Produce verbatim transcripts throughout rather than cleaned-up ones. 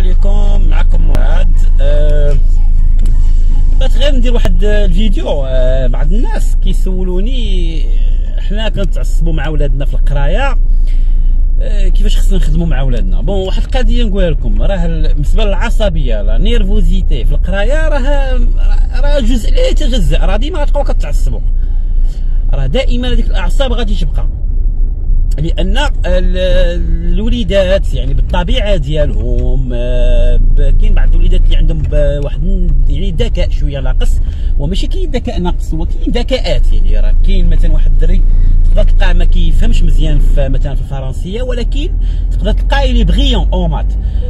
عليكم. معكم مراد. أه بغيت غير ندير واحد الفيديو. أه بعض الناس كيسولوني حنا كنتعصبوا مع ولادنا في القرايه، أه كيفاش خصنا نخدموا مع ولادنا. بون واحد القضيه نقولها لكم، راه بالنسبه للعصبيه لا نيرفوزيتي في القرايه راه راه جزء لا يتجزا، راه ديما غتبقاو كتعصبوا، راه دائما هذيك الاعصاب غادي تبقى، لان الوليدات يعني بالطبيعه ديالهم كاين بعض الوليدات اللي عندهم واحد يعني ذكاء شويه ناقص، وماشي كاين ذكاء ناقص، هو كاين ذكاءات. يعني راه كاين مثلا واحد الدري تقدر تلقاه ما كيفهمش مزيان في مثلا في الفرنسيه، ولكن تقدر تلقاه لي بغيون او مات.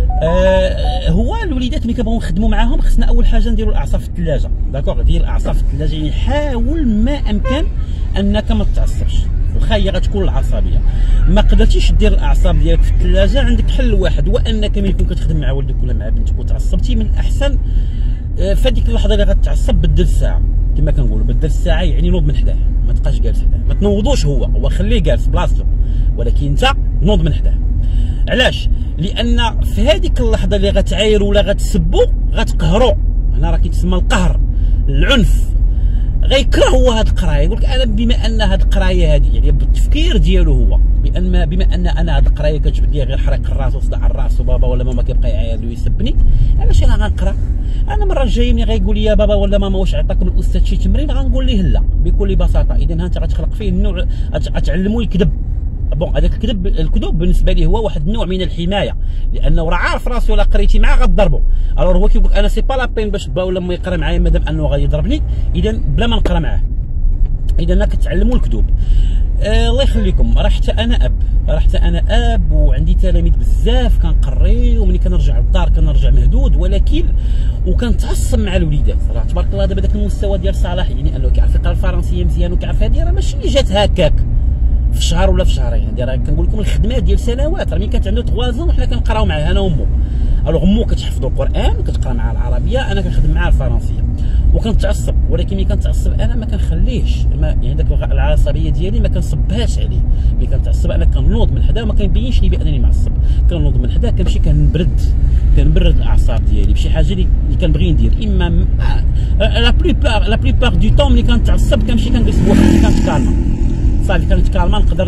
آه هو الوليدات ملي كنبغيو نخدموا معاهم خصنا اول حاجه نديروا الاعصاب في الثلاجه. داكوغ، دير الاعصاب في الثلاجه، يعني حاول ما امكن انك ما تتعصبش، واخا هي غتكون العصبيه ما قدرتيش دير الاعصاب ديالك في الثلاجه. عندك حل واحد، هو انك ملي يكون كتخدم مع ولدك ولا مع بنتك وتعصبتي، من الاحسن في هذيك اللحظه اللي غتعصب بدل الساعه، كما كنقولوا بدل الساعه، يعني نوض من حداه، ما تبقاش جالس حداه، ما تنوضوش هو هو خليه جالس بلاصتو، ولكن انت نوض من حداه. علاش؟ لان في هذيك اللحظه اللي غتعايروا ولا غتسبوا غتقهروا، هنا راه كيتسمى القهر، العنف، غيكره هو هاد القرايه، يقول لك انا بما ان هاد القرايه هادي يعني بالتفكير ديالو هو، بان بما ان انا هاد القرايه كتجبد لي غير حريق الراس وصداع الراس وبابا ولا ماما كيبقى يعاير لي ويسبني، علاش انا غنقرا؟ انا المره الجايه ملي غيقول لي يا بابا ولا ماما واش عطاكم الاستاذ شي تمرين، غنقول ليه لا بكل بساطه. اذا ها انت غتخلق فيه النوع، غتعلمو يكذب. بون هذاك الكذب، الكذوب بالنسبه ليه هو واحد النوع من الحمايه، لانه راه عارف راسو الا قريتي معاه غتضربو. الوغ هو كيقول لك انا سي با لا بين باش با ولا ما يقرا معايا مادام انه غادي يضربني، اذا بلا ما نقرا معاه. اذا انا كتعلموا الكذوب. آه الله يخليكم، راه حتى انا اب، راه حتى انا اب وعندي تلاميذ بزاف كنقري، وملي كنرجع للدار كنرجع مهدود، ولكن وكنتعصب مع الوليدات. راه تبارك الله دابا داك المستوى ديال صلاح، يعني انه كيعرف يقرا الفرنسيه مزيان وكيعرف هذه، راه ماشي جات هكاك في شهر ولا في شهرين، هذه راه كنقول لكم الخدمات ديال سنوات. راه ملي كانت عنده ثلاث سنين وحنا كنقراو معاه انا وامو. الوغ امو كتحفظوا القران وكتقرا معاه العربيه، انا كنخدم معاه الفرنسيه وكنتعصب، ولكن ملي كنتعصب انا ما كنخليهش، ما يعني داك العصبيه ديالي ما كنصبهاش عليه. ملي كنتعصب انا كنوض من حدا وما كنبينش لي بانني معصب، كنوض من حدا كنمشي كنبرد كنبرد الاعصاب ديالي بشي حاجه اللي كنبغي ندير. اما لا بلوبار لا بلوبار دو طون ملي كنتعصب كنمشي كنجلس بوحدي كنتكالما صافي، كنتكالما نقدر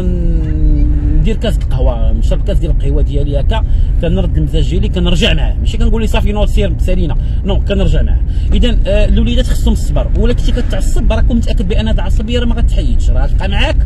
ندير كاس القهوه، نشرب كاس ديال القهوه ديالي هكا، كنرد المزاج ديالي كنرجع معاه، ماشي كنقول لي صافي نوض سير سالينا، نو كنرجع معاه. اذا آه الوليدات خصهم الصبر، ولا كنتي كتعصب راه كون متاكد بان هاد العصبيه راه ما غتحيدش، راه غتبقى معاك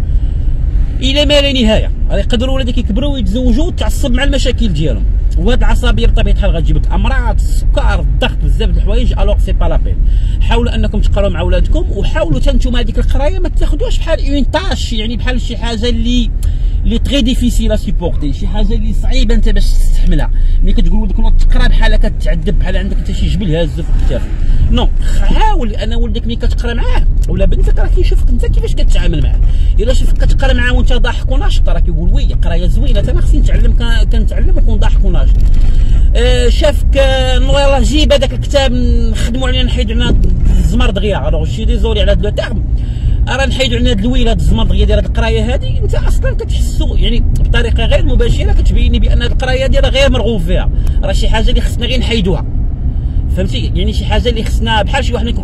الى ما لا نهايه. راه يقدروا ولادك يكبروا ويتزوجوا وتعصب مع المشاكل ديالهم، وهاد العصبيه بطبيعه الحال غتجيب لك امراض، السكر، الضغط، بزاف د الحوايج. الوغ سي با لا بين. حاولوا انكم تقراو مع ولادكم، وحاولوا حتى نتوما هذيك القرايه ما تاخذوهاش بحال اون طاش، يعني بحال شي حاجه اللي اللي تري ديفيسيل ا سيبورتي، شي حاجه اللي صعيبه انت باش تستحملها. ملي كتقول ولدك نوض تقرا بحال كتعذب، بحال عندك انت شي جبل هازو في الكتاف. نو، حاول ان ولدك ملي كتقرا معاه ولا بنتك راه كيشوفك انت كيفاش كتعامل معاه. الا شافك كتقرا معاه وانت ضاحك وناشط راه كيقول وي قرايه زوينه، انا خصني نتعلم، كنتعلم ونكون ضاحك وناشط. أه شافك يلاه جيب هذاك الكتاب نخدموا عليه، نحيدوا علينا الزمر دغيا. الوغ شي ديزولي على هذا لو تيرم، راه نحيدوا علينا هاد الويل، هاد الزمر دغيا ديال هاد القرايه هادي. انت اصلا كتحسوا يعني بطريقه غير مباشره كتبين لي بان هاد القرايه ديال غير مرغوب فيها، راه شي حاجه اللي خصنا غير نحيدوها، فهمتي؟ يعني شي حاجه اللي خصنا بحال شي واحد يكون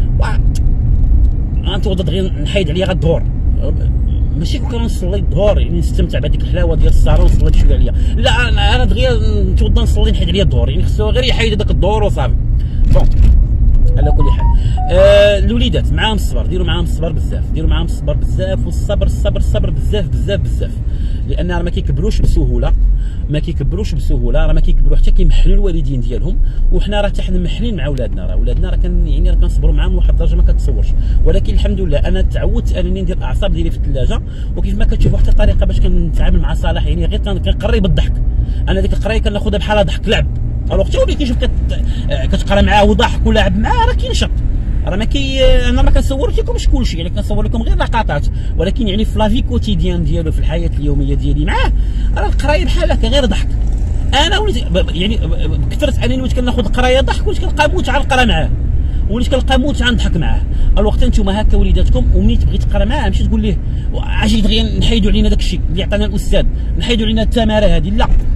غنتوض دغيا نحيد عليا غير الظهور، ماشي كون كنصلي الظهر يعني نستمتع بهذيك الحلاوه ديال الصالون صليت شويه عليا، لا انا انا دغيا نتوضا نصلي نحيد عليا الظهر، يعني خصو غير يحيد هذاك الظهور وصافي. بون على كل حال آه الوليدات معاهم الصبر، ديروا معاهم الصبر بزاف، ديروا معاهم الصبر بزاف، والصبر الصبر الصبر بزاف بزاف بزاف، لان راه ما كيكبروش بسهوله، ما كيكبروش بسهوله، راه ما كيكبروا حتى كيمحلوا الوالدين ديالهم، وحنا راه حتى حنا محلين مع ولادنا، راه ولادنا راه كان يعني راه كنصبروا معاهم لواحد الدرجه ما كتصورش. ولكن الحمد لله انا تعودت انني ندير الاعصاب ديالي في الثلاجه، وكيف ما كتشوفوا حتى الطريقه باش كنتعامل مع صالح، يعني غير كنقري بالضحك، انا ديك القرايه كناخذها بحال ضحك لعب. الوغ حتى هو اللي كيشوف كتقرا معاه وضاحك ولاعب معاه راه كينشط، راه ما كي انا ما كنصورش لكمش كلشي، يعني كنصور لكم غير لقطات، ولكن يعني في لافي كوتيديان ديالو في الحياه اليوميه ديالي معاه راه القرايه بحال هكا غير ضحك. انا وليت يعني كثرت انني وليت كناخذ القرايه ضحك، وليت كنلقى موت نقرا معاه، وليت كنلقى موت نضحك معاه. الوقت نتوما هكا وليداتكم، ومنين تبغي تقرا معاه ماشي تقول ليه اجي دغيا نحيدوا علينا داك الشيء اللي عطانا الاستاذ، نحيدوا علينا التماره هذه، لا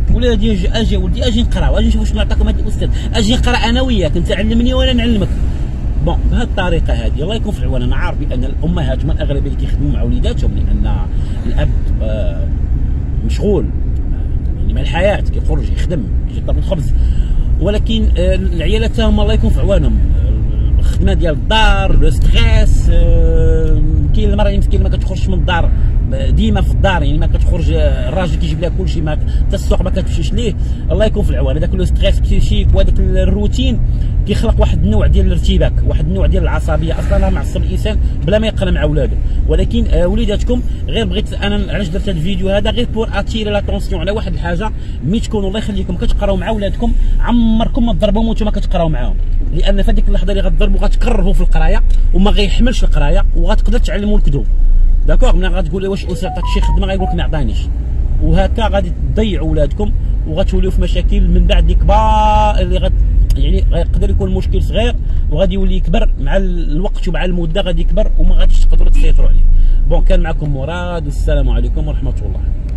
ولادي اجي اجي ولدي اجي نقرا، اجي نشوف شنو عطاكم هذا الاستاذ، اجي نقرا انا وياك، انت علمني وانا نعلمك. بون بهذه الطريقه هذه الله يكون في العون. انا عارف بان الامهات هما الاغلبيه اللي كيخدموا مع وليداتهم، لان الاب آه مشغول يعني مع الحياه، كيخرج يخدم يجي يطلب الخبز، ولكن آه العيالات هما الله يكون في عوانهم، الخدمه ديال الدار، لو ستريس، آه كاين المراه اللي مسكينه ما كتخرجش من الدار ديما في الدار، يعني ما كتخرج، الراجل كيجيب لها كلشي، ما حتى السوق ما كتمشيش ليه، الله يكون في العوان. هذاك لو ستريس بسيشيك وهذاك الروتين كيخلق واحد النوع ديال الارتباك، واحد النوع ديال العصبيه، اصلا راه معصب الانسان بلا ما يقرا مع ولادو. ولكن آه وليداتكم غير بغيت انا علاش درت هذا الفيديو هذا، غير بور اتيري لاتونسيون على واحد الحاجه، ملي تكونوا الله يخليكم كتقراو مع ولادكم عمركم ما تضربوهم وانتم كتقراو معاهم، لان في هذيك اللحظه اللي غتضربوا غتكرهوا في القرايه وما غيحملش القرايه، وغتقدر تعلموا الكذوب. داكوغ، ملي غتقول لي واش أستاذ عطاك شي خدمه غيقول لك ما عطانيش، وهكا غادي تضيعوا ولادكم وغتوليو في مشاكل من بعد كبار اللي غت يعني غيقدر يكون مشكل صغير وغادي يولي يكبر مع الوقت ومع المده، غادي يكبر وما غاديش تقدروا تسيطروا عليه. بون كان معكم مراد، والسلام عليكم ورحمه الله.